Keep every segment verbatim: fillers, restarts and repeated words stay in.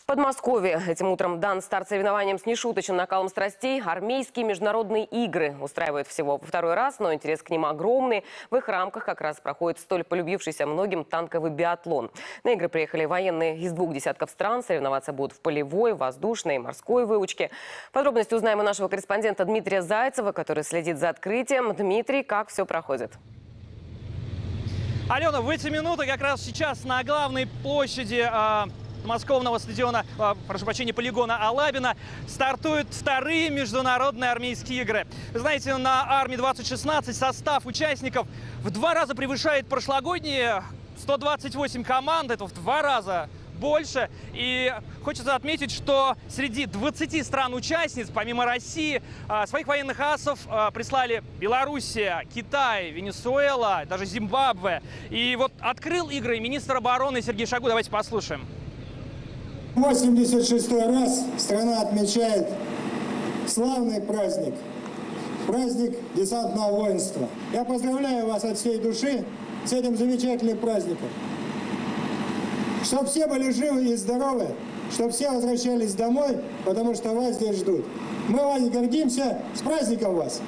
Подмосковье. Этим утром дан старт соревнованиям с нешуточным накалом страстей. Армейские международные игры устраивают всего во второй раз, но интерес к ним огромный. В их рамках как раз проходит столь полюбившийся многим танковый биатлон. На игры приехали военные из двух десятков стран. Соревноваться будут в полевой, воздушной и морской выучке. Подробности узнаем у нашего корреспондента Дмитрия Зайцева, который следит за открытием. Дмитрий, как все проходит? Алена, в эти минуты как раз сейчас на главной площади э, подмосковного стадиона, э, прошу прощения, полигона Алабино стартуют вторые международные армейские игры. Вы знаете, на Арми двадцать шестнадцать состав участников в два раза превышает прошлогодние. сто двадцать восемь команд, это в два раза больше. И хочется отметить, что среди двадцати стран-участниц, помимо России, своих военных асов прислали Белоруссия, Китай, Венесуэла, даже Зимбабве. И вот открыл игры министр обороны Сергей Шойгу. Давайте послушаем. восемьдесят шестой раз страна отмечает славный праздник. Праздник десантного воинства. Я поздравляю вас от всей души с этим замечательным праздником. Чтобы все были живы и здоровы, чтобы все возвращались домой, потому что вас здесь ждут. Мы вами гордимся. С праздником вас!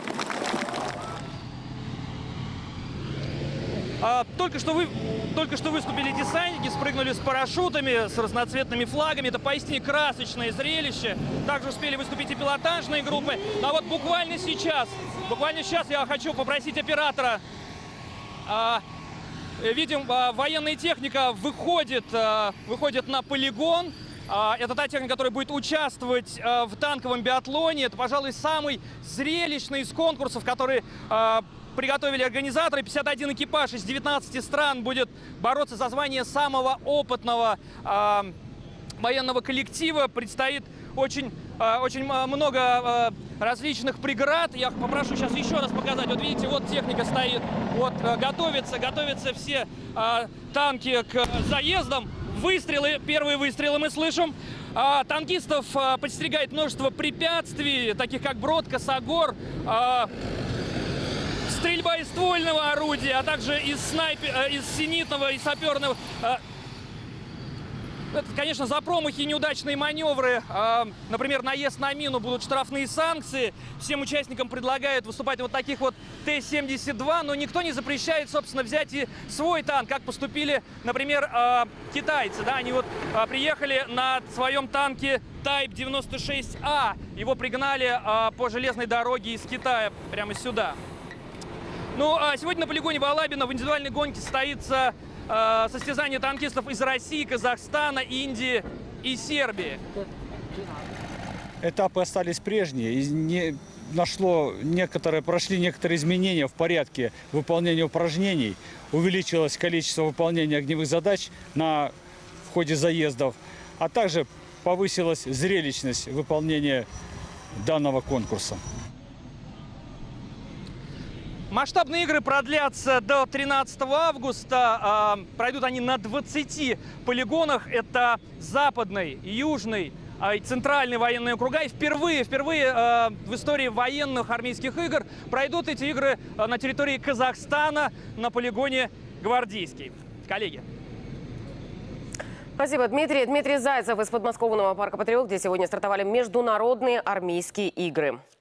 А, только, что вы, только что выступили десантники, спрыгнули с парашютами, с разноцветными флагами. Это поистине красочное зрелище. Также успели выступить и пилотажные группы. А вот буквально сейчас, буквально сейчас я хочу попросить оператора. А, видим, а, военная техника выходит, а, выходит на полигон. А, это та техника, которая будет участвовать а, в танковом биатлоне. Это, пожалуй, самый зрелищный из конкурсов, который а, приготовили организаторы. пятьдесят один экипаж из девятнадцати стран будет бороться за звание самого опытного э, военного коллектива. Предстоит очень, э, очень много э, различных преград. Я попрошу сейчас еще раз показать. Вот видите, вот техника стоит. Вот э, готовятся, готовятся все э, танки к заездам. Выстрелы, первые выстрелы мы слышим. А, танкистов а, подстерегает множество препятствий, таких как брод, косогор, а, стрельба из ствольного орудия, а также из снайпера, из зенитного и саперного. Это, конечно, за промахи и неудачные маневры, например, наезд на мину, будут штрафные санкции. Всем участникам предлагают выступать вот таких вот Т семьдесят два, но никто не запрещает, собственно, взять и свой танк, как поступили, например, китайцы. Да? Они вот приехали на своем танке Тайп девяносто шесть А, его пригнали по железной дороге из Китая прямо сюда. Ну, а сегодня на полигоне в Алабино в индивидуальной гонке состоится э, состязание танкистов из России, Казахстана, Индии и Сербии. Этапы остались прежние. И не нашло некоторые, прошли некоторые изменения в порядке выполнения упражнений. Увеличилось количество выполнения огневых задач на в ходе заездов, а также повысилась зрелищность выполнения данного конкурса. Масштабные игры продлятся до тринадцатого августа. Пройдут они на двадцати полигонах. Это западный, южный и центральный военные округа. И впервые, впервые в истории военных армейских игр пройдут эти игры на территории Казахстана на полигоне Гвардейский. Коллеги. Спасибо, Дмитрий. Дмитрий Зайцев из подмосковного парка «Патриот», где сегодня стартовали международные армейские игры.